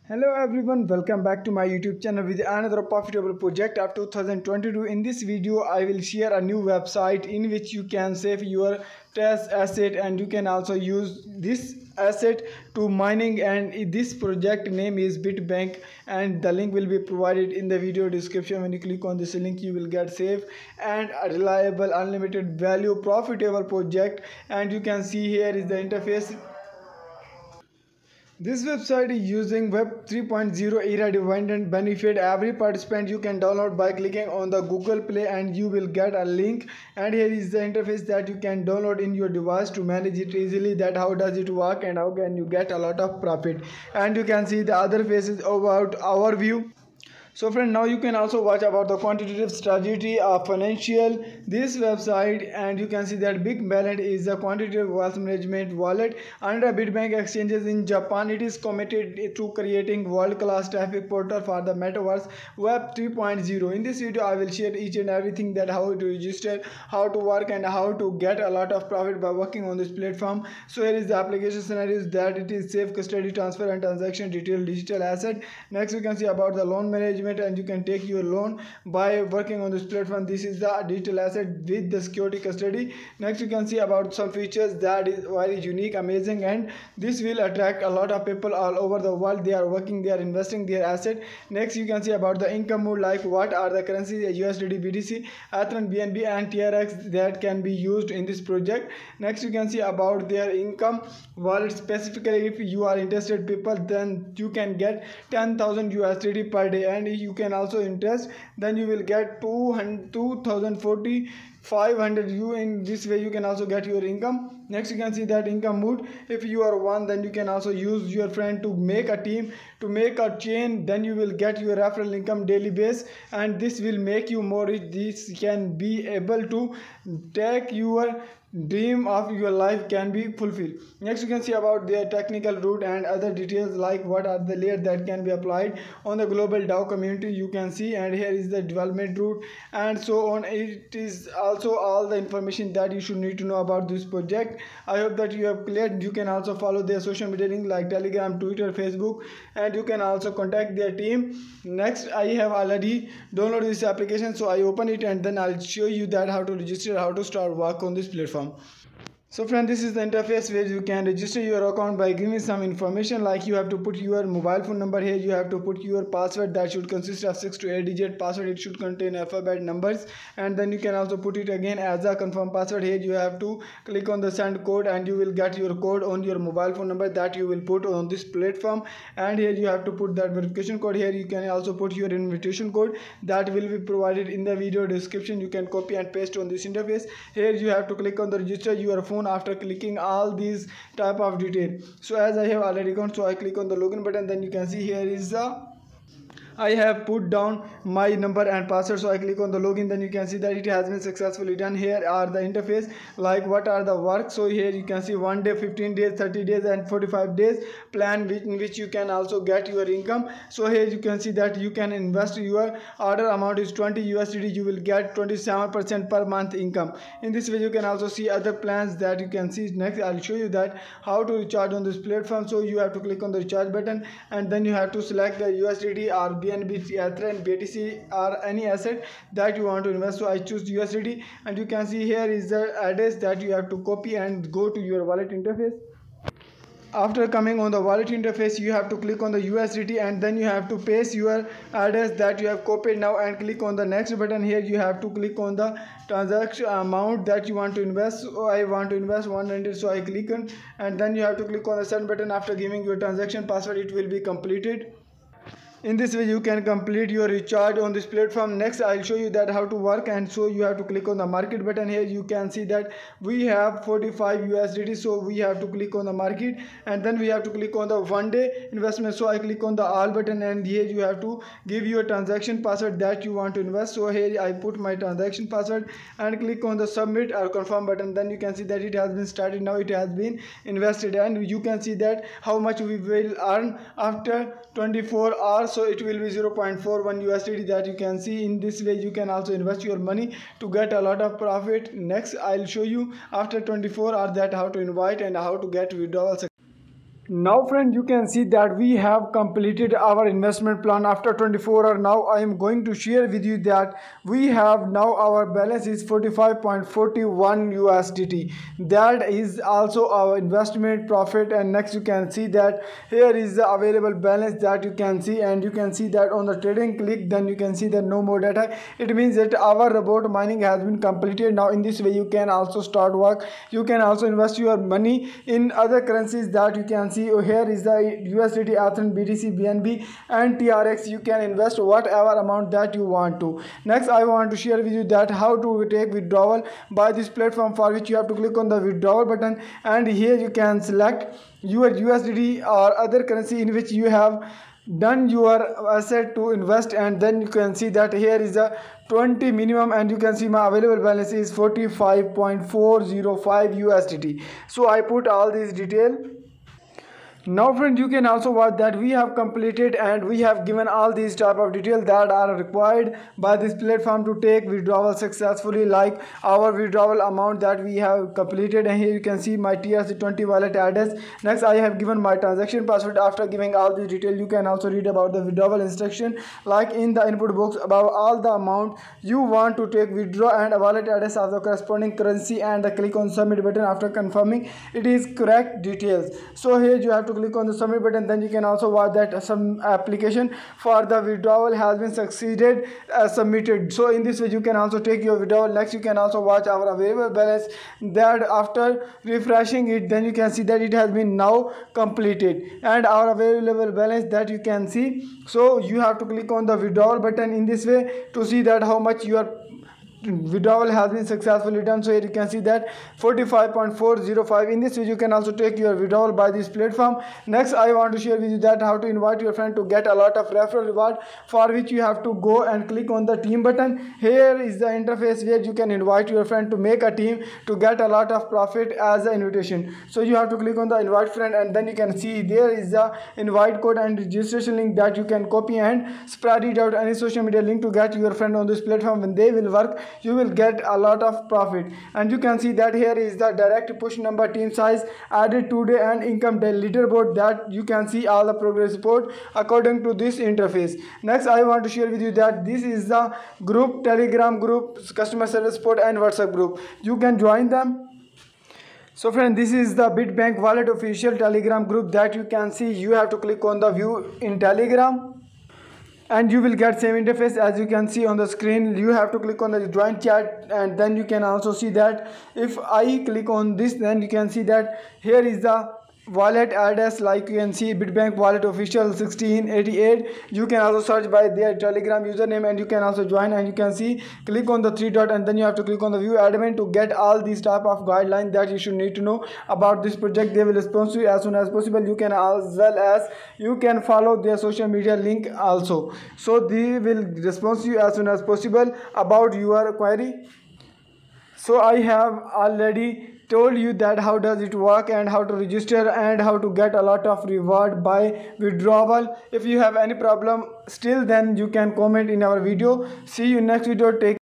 Hello everyone, welcome back to my YouTube channel with another profitable project of 2022. In this video, I will share a new website in which you can save your test asset and you can also use this asset to mining, and this project name is Bitbank and the link will be provided in the video description. When you click on this link, you will get safe and a reliable unlimited value profitable project, and you can see here is the interface. This website is using Web 3.0 era dependent benefit. Every participant you can download by clicking on the Google Play and you will get a link, and here is the interface that you can download in your device to manage it easily. That how does it work and how can you get a lot of profit, and you can see the other faces about our view. So friend, now you can also watch about the quantitative strategy of financial this website, and you can see that Big Balance is a quantitative wealth management wallet under Bitbank exchanges in Japan. It is committed to creating world-class traffic portal for the metaverse Web 3.0. In this video, I will share each and everything that how to register, how to work, and how to get a lot of profit by working on this platform. So here is the application scenarios that it is safe custody, transfer, and transaction detail digital asset. Next, you can see about the loan management, and you can take your loan by working on this platform. This is the digital asset with the security custody. Next, you can see about some features that is very unique, amazing, and this will attract a lot of people all over the world. They are working, they are investing their asset. Next, you can see about the income mode, like what are the currencies USDT, BTC, Ethereum, BNB, and TRX that can be used in this project. Next, you can see about their income wallet. Specifically, if you are interested people, then you can get 10,000 USDT per day, and you can also interest, then you will get 2040 500 U. In this way you can also get your income. Next, you can see that income mood. If you are one, then you can also use your friend to make a team, to make a chain, then you will get your referral income daily base, and this will make you more rich. This can be able to take your dream of your life can be fulfilled. Next, you can see about their technical route and other details, like what are the layers that can be applied on the global DAO community, you can see, and here is the development route and so on. It is also all the information that you should need to know about this project. I hope that you have cleared. You can also follow their social media link like Telegram, Twitter, Facebook, and you can also contact their team. Next, I have already downloaded this application, so I open it and then I'll show you that how to register, how to start work on this platform. So friend, this is the interface where you can register your account by giving some information, like you have to put your mobile phone number. Here you have to put your password that should consist of 6 to 8 digit password. It should contain alphabet numbers, and then you can also put it again as a confirm password. Here you have to click on the send code and you will get your code on your mobile phone number that you will put on this platform, and here you have to put that verification code. Here you can also put your invitation code that will be provided in the video description. You can copy and paste on this interface. Here you have to click on the register your phone after clicking all these type of detail. So as I have already gone, so I click on the login button, then you can see here is I have put down my number and password, so I click on the login, then you can see that it has been successfully done. Here are the interface, like what are the work. So here you can see 1 day, 15 days, 30 days, and 45 days plan in which you can also get your income. So here you can see that you can invest, your order amount is 20 USDT, you will get 27% per month income. In this way you can also see other plans that you can see. Next, I'll show you that how to recharge on this platform. So you have to click on the recharge button, and then you have to select the USDT or BNB, Ethereum, BTC, or any asset that you want to invest. So I choose USDT, and you can see here is the address that you have to copy and go to your wallet interface. After coming on the wallet interface, you have to click on the USDT, and then you have to paste your address that you have copied now and click on the next button. Here you have to click on the transaction amount that you want to invest. So I want to invest 100, so I click on, and then you have to click on the send button. After giving your transaction password, it will be completed. In this way you can complete your recharge on this platform. Next, I'll show you that how to work, and so you have to click on the market button. Here you can see that we have 45 USDT, so we have to click on the market, and then we have to click on the 1 day investment. So I click on the all button, and here you have to give your transaction password that you want to invest. So here I put my transaction password and click on the submit or confirm button. Then you can see that it has been started. Now it has been invested, and you can see that how much we will earn after 24 hours. So it will be 0.41 USDT that you can see. In this way you can also invest your money to get a lot of profit. Next, I'll show you after 24 hours that how to invite and how to get withdrawals. Now friend, you can see that we have completed our investment plan after 24 hours. Now I am going to share with you that we have now our balance is 45.41 USDT. That is also our investment profit. And next you can see that here is the available balance that you can see, and you can see that on the trading click, then you can see that no more data. It means that our robot mining has been completed. Now in this way you can also start work. You can also invest your money in other currencies that you can see. Here is the USDT, Athens, BTC, BNB and TRX. You can invest whatever amount that you want to. Next I want to share with you that how to take withdrawal by this platform, for which you have to click on the withdrawal button, and here you can select your USDT or other currency in which you have done your asset to invest, and then you can see that here is a 20 minimum, and you can see my available balance is 45.405 USDT. So I put all these detail. Now friend, you can also watch that we have completed and we have given all these type of details that are required by this platform to take withdrawal successfully, like our withdrawal amount that we have completed, and here you can see my TRC20 wallet address. Next I have given my transaction password. After giving all these details, you can also read about the withdrawal instruction, like in the input box about all the amount you want to take withdraw and a wallet address of the corresponding currency, and the click on submit button after confirming it is correct details. So here you have to click on the submit button. Then you can also watch that some application for the withdrawal has been succeeded submitted. So in this way you can also take your withdrawal. Next you can also watch our available balance, that after refreshing it, then you can see that it has been now completed, and our available balance that you can see. So you have to click on the withdrawal button in this way to see that how much your withdrawal has been successfully done. So here you can see that 45.405. in this way you can also take your withdrawal by this platform. Next I want to share with you that how to invite your friend to get a lot of referral reward, for which you have to go and click on the team button. Here is the interface where you can invite your friend to make a team to get a lot of profit as an invitation. So you have to click on the invite friend, and then you can see there is the invite code and registration link that you can copy and spread it out any social media link to get your friend on this platform. When they will work, you will get a lot of profit. And you can see that here is the direct push number, team size, added today and income day leaderboard, that you can see all the progress report according to this interface. Next I want to share with you that this is the group, Telegram group, customer service support and WhatsApp group. You can join them. So friend, this is the Bitbank wallet official Telegram group that you can see. You have to click on the view in Telegram, and you will get same interface as you can see on the screen. You have to click on the join chat, and then you can also see that if I click on this, then you can see that here is the wallet address, like you can see Bitbank wallet official 1688. You can also search by their Telegram username, and you can also join, and you can see click on the three dot, and then you have to click on the view admin to get all these type of guidelines that you should need to know about this project. They will respond to you as soon as possible. You can, as well as you can follow their social media link also, so they will respond to you as soon as possible about your query. So I have already told you that how does it work and how to register and how to get a lot of reward by withdrawal. If you have any problem still, then you can comment in our video. See you next video. Take